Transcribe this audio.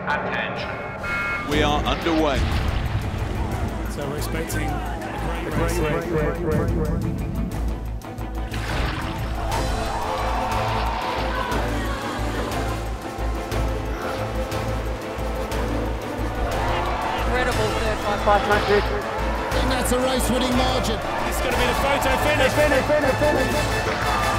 Attention. We are underway. So we're expecting a great race. Incredible third 500. And that's a race-winning margin. It's going to be the photo finish. Finish.